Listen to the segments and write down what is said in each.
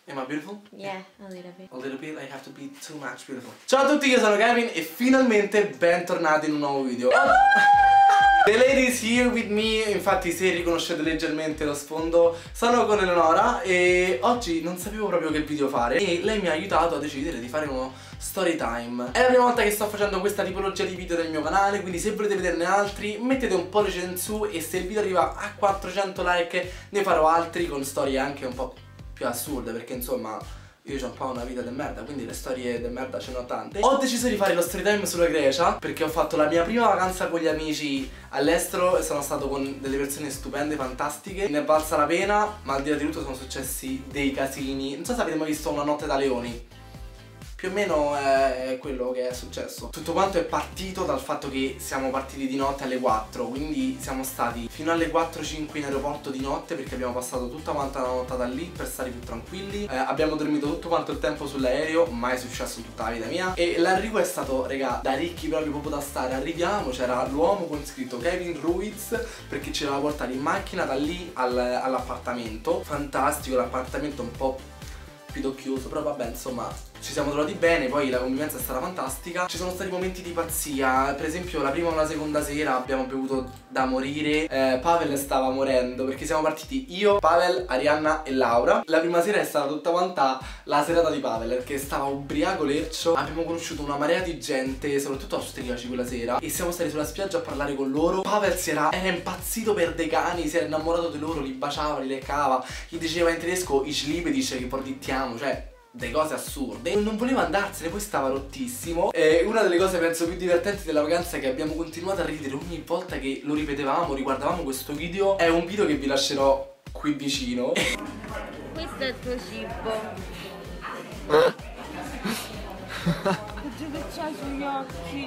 Am I beautiful? Yeah, a little bit. A little bit, I have to be too much beautiful. Ciao a tutti, io sono Kevin e finalmente bentornati in un nuovo video. The ladies here with me, infatti se riconoscete leggermente lo sfondo, sono con Eleonora e oggi non sapevo proprio che video fare e lei mi ha aiutato a decidere di fare uno story time. È la prima volta che sto facendo questa tipologia di video del mio canale, quindi se volete vederne altri mettete un pollice in su e se il video arriva a 400 like ne farò altri con storie anche un po' più assurde, perché insomma io ho un po' una vita de merda, quindi le storie de merda ce ne ho tante. Ho deciso di fare lo story time sulla Grecia perché ho fatto la mia prima vacanza con gli amici all'estero e sono stato con delle persone stupende, fantastiche. Ne è valsa la pena, ma al di là di tutto sono successi dei casini. Non so se avete mai visto Una notte da leoni. Più o meno è quello che è successo. Tutto quanto è partito dal fatto che siamo partiti di notte alle 4, quindi siamo stati fino alle 4-5 in aeroporto di notte perché abbiamo passato tutta quanta la nottata lì per stare più tranquilli. Abbiamo dormito tutto quanto il tempo sull'aereo, mai successo in tutta la vita mia. E l'arrivo è stato, regà, da ricchi proprio da stare. Arriviamo, c'era l'uomo con scritto Kevin Ruiz perché ci aveva portato in macchina da lì all'appartamento. Fantastico, l'appartamento un po' pidocchioso, però vabbè, insomma ci siamo trovati bene, poi la convivenza è stata fantastica. Ci sono stati momenti di pazzia, per esempio la prima o la seconda sera abbiamo bevuto da morire. Pavel stava morendo perché siamo partiti io, Pavel, Arianna e Laura. La prima sera è stata tutta quanta la serata di Pavel perché stava ubriaco lercio. Abbiamo conosciuto una marea di gente, soprattutto austriaci quella sera, e siamo stati sulla spiaggia a parlare con loro. Pavel era impazzito per dei cani, si era innamorato di loro, li baciava, li leccava, gli diceva in tedesco ich liebe dich, che pordittiamo, cioè delle cose assurde. Non voleva andarsene, poi stava rottissimo. E una delle cose penso più divertenti della vacanza è che abbiamo continuato a ridere ogni volta che lo ripetevamo, riguardavamo questo video. È un video che vi lascerò qui vicino. Questo è il tuo cibo. Che c'hai sugli occhi?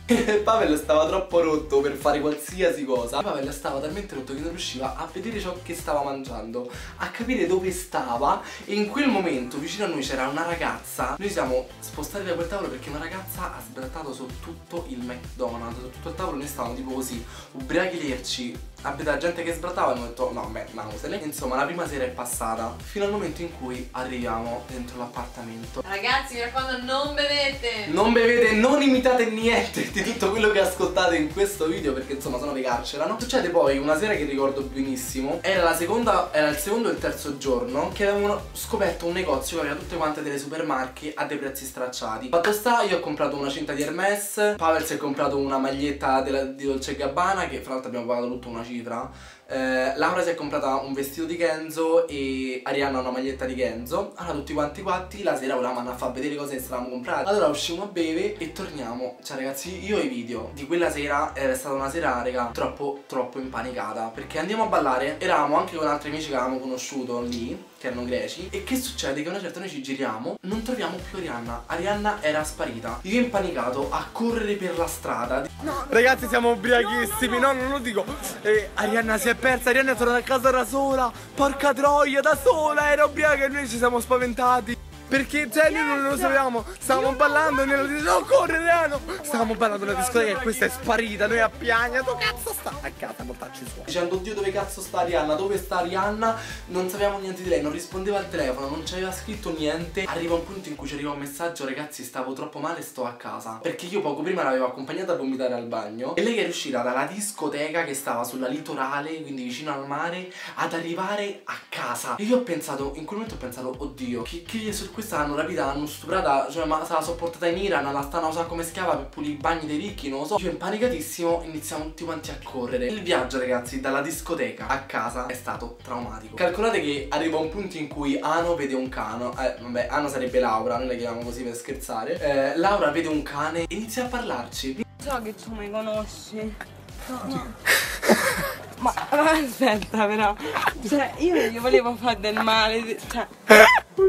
Pavel stava troppo rotto per fare qualsiasi cosa. Pavel stava talmente rotto che non riusciva a vedere ciò che stava mangiando, a capire dove stava. E in quel momento vicino a noi c'era una ragazza. Noi siamo spostati da quel tavolo perché una ragazza ha sbrattato su tutto il McDonald's, su tutto il tavolo. Noi stavamo tipo così, ubriachi lerci, a vedere la gente che sbrattava e abbiamo detto no, beh, nausele. Insomma, la prima sera è passata fino al momento in cui arriviamo dentro l'appartamento. Ragazzi, mi raccomando, non bevete! Non bevete, non imitate niente di tutto quello che ascoltate in questo video perché insomma sono vi carcerano. Succede poi una sera che ricordo benissimo, era il secondo e il terzo giorno che avevamo scoperto un negozio che aveva tutte quante delle supermarche a dei prezzi stracciati. Fatto sta, io ho comprato una cinta di Hermès, Pavel si è comprato una maglietta di Dolce & Gabbana che fra l'altro abbiamo pagato tutta una cifra. Laura si è comprata un vestito di Kenzo e Arianna una maglietta di Kenzo. Allora tutti quanti la sera volevamo andare a far vedere cosa stavamo comprando. Allora uscimmo a bere e torniamo. Cioè ragazzi, io ho i video di quella sera, è stata una sera, raga, troppo impanicata perché andiamo a ballare, eravamo anche con altri amici che avevamo conosciuto lì, che erano greci. E che succede? Che una certa noi ci giriamo, non troviamo più Arianna. Arianna era sparita. Io impanicato a correre per la strada. No, ragazzi, siamo ubriachissimi, no, non lo dico. Arianna si è persa, Arianna è tornata a casa da sola. Porca troia, da sola, era ubriaca e noi ci siamo spaventati. Perché cioè noi non lo sapevamo, stavamo ballando e noi lo no, corre Arianna. Stavamo ballando nella discoteca e questa è sparita, noi a piangere, dove cazzo sta? A casa, portarci su. Dicendo oddio dove cazzo sta Arianna, dove sta Arianna? Non sapevamo niente di lei, non rispondeva al telefono, non ci aveva scritto niente. Arriva un punto in cui ci arriva un messaggio: ragazzi, stavo troppo male, sto a casa. Perché io poco prima l'avevo accompagnata a vomitare al bagno e lei è riuscita dalla discoteca che stava sulla litorale, quindi vicino al mare, ad arrivare a casa. E io ho pensato, in quel momento ho pensato, oddio, che su questa l'hanno rapita, l'hanno stuprata, cioè ma se la sopportata in Iran, la stanno usando come schiava per pulire i bagni dei ricchi, non lo so. Io impanicatissimo iniziamo tutti quanti a correre. Il viaggio, ragazzi, dalla discoteca a casa è stato traumatico. Calcolate che arriva un punto in cui Ano vede un cane, vabbè, Ano sarebbe Laura, noi la chiamiamo così per scherzare. Laura vede un cane e inizia a parlarci. So che tu mi conosci. No. Ma aspetta però, cioè io non gli volevo fare del male, cioè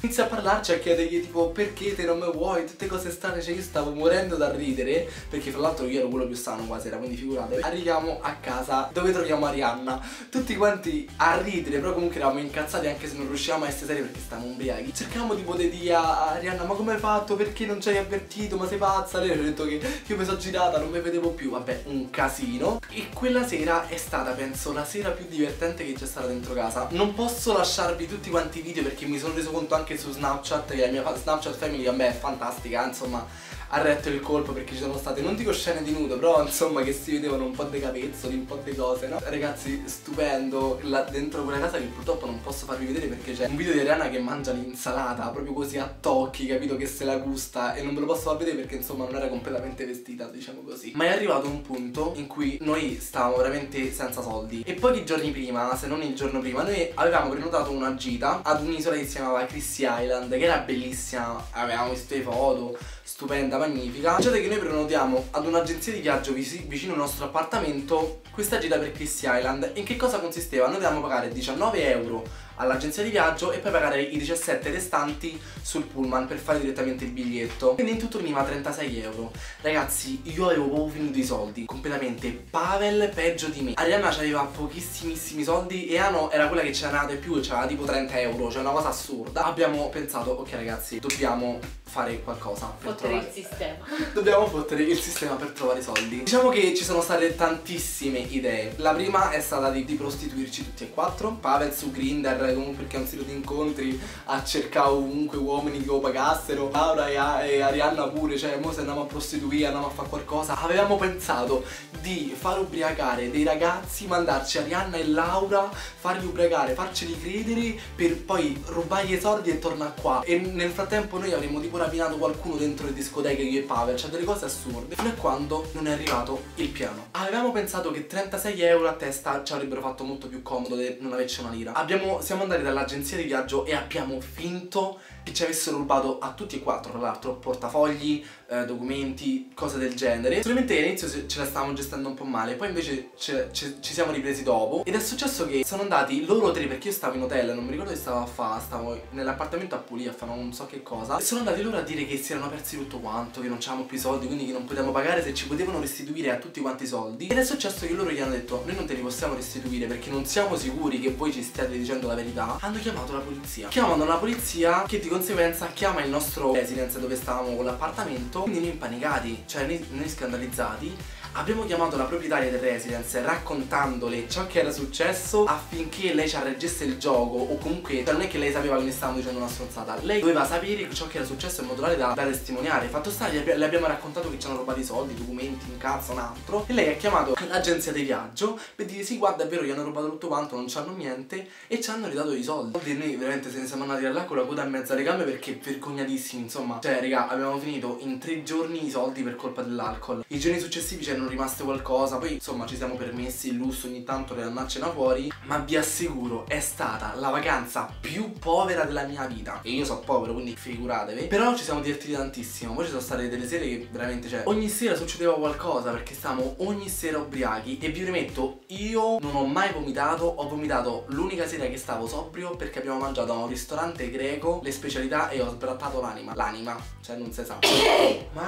Inizia a parlarci, a chiedergli tipo perché te non mi vuoi, tutte cose strane, cioè io stavo morendo da ridere, perché fra l'altro io ero quello più sano qua sera, quindi figurate. Arriviamo a casa dove troviamo Arianna, tutti quanti a ridere, però comunque eravamo incazzati anche se non riuscivamo a essere seri perché stavamo ubriachi. Cercavamo tipo di dire a Arianna: ma come hai fatto? Perché non ci hai avvertito? Ma sei pazza? Lei ci ha detto che io mi sono girata, non mi vedevo più, vabbè, un casino. E quella sera è stata, penso, la sera più divertente che c'è stata dentro casa. Non posso lasciarvi tutti quanti i video perché mi sono reso conto anche su Snapchat che la mia Snapchat Family, vabbè, è fantastica, insomma, ha retto il colpo perché ci sono state, non dico scene di nudo, però insomma che si vedevano un po' dei capezzoli, un po' di cose, no? Ragazzi, stupendo, là dentro quella casa che purtroppo non posso farvi vedere perché c'è un video di Arianna che mangia l'insalata proprio così a tocchi, capito, che se la gusta, e non ve lo posso far vedere perché insomma non era completamente vestita, diciamo così. Ma è arrivato un punto in cui noi stavamo veramente senza soldi e pochi giorni prima, se non il giorno prima, noi avevamo prenotato una gita ad un'isola che si chiamava Chrissy Island, che era bellissima, avevamo visto le foto, stupenda, magnifica. Pensate che noi prenotiamo ad un'agenzia di viaggio vicino al nostro appartamento questa gita per Chrissy Island. In che cosa consisteva? Noi dovevamo pagare 19 euro all'agenzia di viaggio e poi pagare i 17 restanti sul pullman per fare direttamente il biglietto. Quindi in tutto veniva 36 euro. Ragazzi, io avevo proprio finito i soldi completamente. Pavel peggio di me. Arianna aveva pochissimissimi soldi e Ano era quella che ce n'aveva di più, c'era tipo 30 euro, cioè una cosa assurda. Abbiamo pensato: ok ragazzi, dobbiamo fare qualcosa per fottere il sistema. Dobbiamo fottere il sistema per trovare i soldi. Diciamo che ci sono state tantissime idee. La prima è stata di prostituirci tutti e quattro. Pavel su Grindr, comunque perché è un sito di incontri, ha cercato comunque uomini che lo pagassero. Laura e Arianna pure, cioè mo se andiamo a prostituire, andiamo a fare qualcosa. Avevamo pensato di far ubriacare dei ragazzi, mandarci Arianna e Laura, farli ubriacare, farceli credere per poi rubargli i soldi e tornare qua. E nel frattempo noi avremmo tipo rapinato qualcuno dentro le discoteche, io e Pavel, cioè delle cose assurde, fino a quando non è arrivato il piano. Avevamo pensato che 36 euro a testa ci avrebbero fatto molto più comodo di non averci una lira. Siamo andati dall'agenzia di viaggio e abbiamo finto che ci avessero rubato a tutti e quattro, tra l'altro, portafogli, documenti, cose del genere. Solamente all'inizio ce la stavamo gestendo un po' male, poi invece ci siamo ripresi dopo. Ed è successo che sono andati loro tre, perché io stavo in hotel, non mi ricordo che stavo a fare, stavo nell'appartamento a Puglia a fare non so che cosa, e sono andati loro a dire che si erano persi tutto quanto, che non c'avevamo più i soldi, quindi che non potevamo pagare, se ci potevano restituire a tutti quanti i soldi. Ed è successo che loro gli hanno detto: noi non te li possiamo restituire perché non siamo sicuri che voi ci stiate dicendo la verità. Hanno chiamato la polizia. Chiamano la polizia che di conseguenza chiama il nostro residence dove stavamo con l'appartamento. Quindi noi impanicati, cioè noi scandalizzati, abbiamo chiamato la proprietaria del residence raccontandole ciò che era successo affinché lei ci arreggesse il gioco, o comunque non è che lei sapeva che ne stavamo dicendo una stronzata, lei doveva sapere ciò che era successo in modo tale da testimoniare. Fatto sta, le abbiamo raccontato che ci hanno rubato i soldi, documenti, un cazzo, un altro, e lei ha chiamato l'agenzia di viaggio per dire: sì, guarda, è vero, gli hanno rubato tutto quanto, non c'hanno niente, e ci hanno ridato i soldi. E noi veramente se ne siamo andati da là con la coda in mezzo alle gambe perché vergognatissimi, insomma. Cioè raga, abbiamo finito in 3 giorni i soldi per colpa dell'alcol. I giorni successivi c'erano rimaste qualcosa, poi insomma ci siamo permessi il lusso ogni tanto per andarcene fuori, ma vi assicuro è stata la vacanza più povera della mia vita. E io sono povero, quindi figuratevi. Però ci siamo divertiti tantissimo. Poi ci sono state delle sere che veramente, cioè, ogni sera succedeva qualcosa perché stavamo ogni sera ubriachi. E vi premetto, io non ho mai vomitato. Ho vomitato l'unica sera che stavo sobrio perché abbiamo mangiato a un ristorante greco le specialità e ho sbrattato l'anima, cioè non si sa. Ma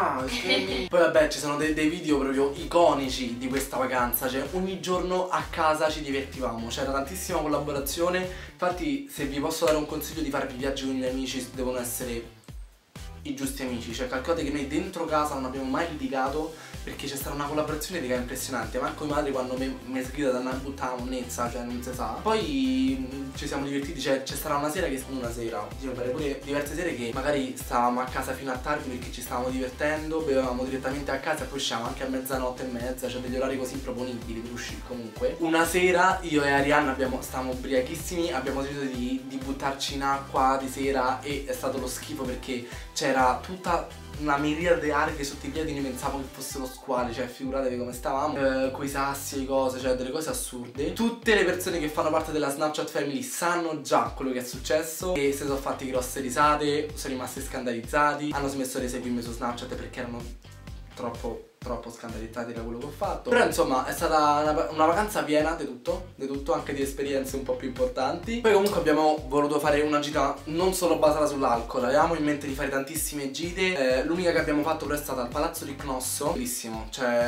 poi vabbè, ci sono dei video proprio iconici di questa vacanza, cioè ogni giorno a casa ci divertivamo, c'era tantissima collaborazione. Infatti se vi posso dare un consiglio di farvi viaggi con gli amici, devono essere i giusti amici, cioè calcolate che noi dentro casa non abbiamo mai litigato perché c'è stata una collaborazione che è impressionante. Manco mia madre quando mi è scritta da andare a buttare la monnezza, cioè non si sa. Poi ci siamo divertiti, cioè c'è stata una sera, io pare pure diverse sere che magari stavamo a casa fino a tardi perché ci stavamo divertendo, bevevamo direttamente a casa e poi usciamo anche a mezzanotte e mezza, cioè degli orari così improponibili per uscire comunque. Una sera io e Arianna stavamo ubriachissimi, abbiamo deciso di buttarci in acqua di sera e è stato lo schifo perché c'era tutta una miriade di alghe sotto i piedi, noi pensavo che fossero squali, cioè figuratevi come stavamo, coi sassi e cose, cioè delle cose assurde. Tutte le persone che fanno parte della Snapchat Family sanno già quello che è successo e si sono fatti grosse risate, sono rimasti scandalizzati, hanno smesso di seguirmi su Snapchat perché erano troppo troppo scandalizzati da quello che ho fatto. Però insomma è stata una vacanza piena di tutto, anche di esperienze un po' più importanti. Poi comunque abbiamo voluto fare una gita non solo basata sull'alcol, avevamo in mente di fare tantissime gite. L'unica che abbiamo fatto però è stata al Palazzo di Cnosso. Bellissimo,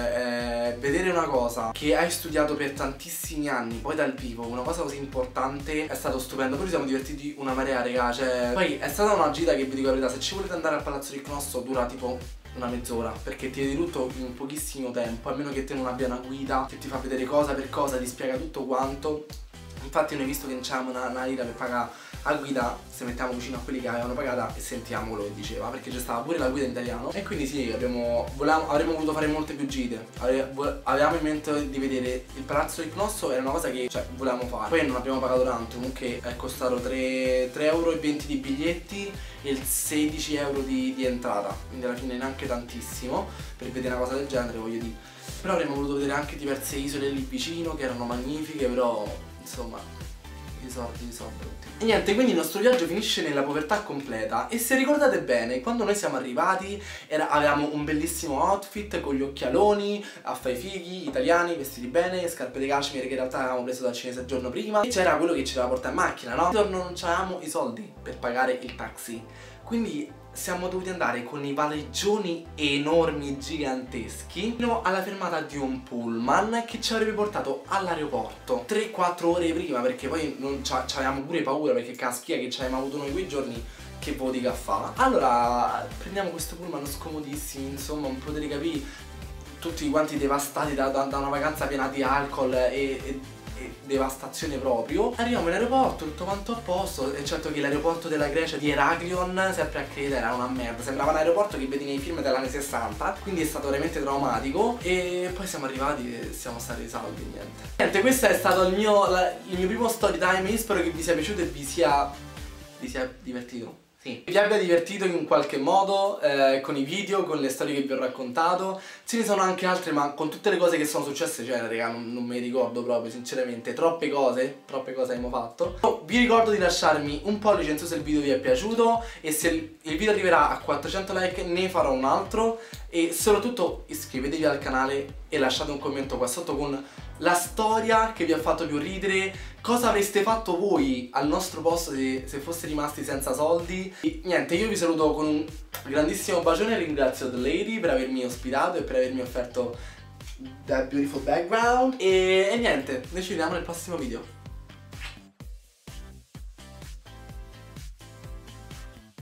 cioè vedere una cosa che hai studiato per tantissimi anni, poi dal vivo, una cosa così importante, è stato stupendo. Poi ci siamo divertiti una marea, raga, cioè poi è stata una gita che vi dico la verità, se ci volete andare al Palazzo di Cnosso dura tipo una mezz'ora, perché ti vedi tutto in pochissimo tempo, a meno che te non abbia una guida che ti fa vedere cosa per cosa, ti spiega tutto quanto. Infatti noi, visto che non c'avevamo una lira per pagare a guida, se mettiamo vicino a quelli che avevano pagata e sentiamo quello che diceva, perché c'è stava pure la guida in italiano. E quindi sì, avremmo voluto fare molte più gite. Avevamo in mente di vedere il Palazzo di Cnosso, era una cosa che volevamo fare. Poi non abbiamo pagato tanto, comunque è costato 3,20 euro di biglietti e 16 euro di entrata, quindi alla fine neanche tantissimo per vedere una cosa del genere, voglio dire. Però avremmo voluto vedere anche diverse isole lì vicino che erano magnifiche, però insomma i soldi tutti. E niente, quindi il nostro viaggio finisce nella povertà completa. E se ricordate bene, quando noi siamo arrivati avevamo un bellissimo outfit con gli occhialoni a fare i fighi, italiani, vestiti bene, scarpe di cashmere che in realtà avevamo preso dal cinese il giorno prima. E c'era quello che ci doveva portare in macchina, no? Non avevamo i soldi per pagare il taxi, quindi siamo dovuti andare con i valigioni enormi, giganteschi, fino alla fermata di un pullman che ci avrebbe portato all'aeroporto 3-4 ore prima, perché poi avevamo pure paura, perché caspia che ci avevamo avuto noi quei giorni, che vodka fa. Allora prendiamo questo pullman scomodissimi, insomma, un potete capire, tutti quanti devastati da una vacanza piena di alcol e devastazione proprio. Arriviamo in aeroporto, tutto quanto a posto, eccetto che l'aeroporto della Grecia di Heraklion, sempre a Creta, era una merda, sembrava un aeroporto che vedi nei film degli anni 60, quindi è stato veramente traumatico. E poi siamo arrivati e siamo stati salvi, niente, questo è stato il mio primo story time. Io spero che vi sia piaciuto e vi sia divertito. Sì, vi abbia divertito in qualche modo con i video, con le storie che vi ho raccontato. Ce ne sono anche altre, ma con tutte le cose che sono successe, cioè raga, non me ne ricordo proprio sinceramente. Troppe cose abbiamo fatto. Vi ricordo di lasciarmi un pollice in su se il video vi è piaciuto, e se il video arriverà a 400 like ne farò un altro. E soprattutto iscrivetevi al canale e lasciate un commento qua sotto con la storia che vi ha fatto più ridere, cosa avreste fatto voi al nostro posto se foste rimasti senza soldi. E niente, io vi saluto con un grandissimo bacione, ringrazio The Lady per avermi ospitato e per avermi offerto that beautiful background. E niente, noi ci vediamo nel prossimo video.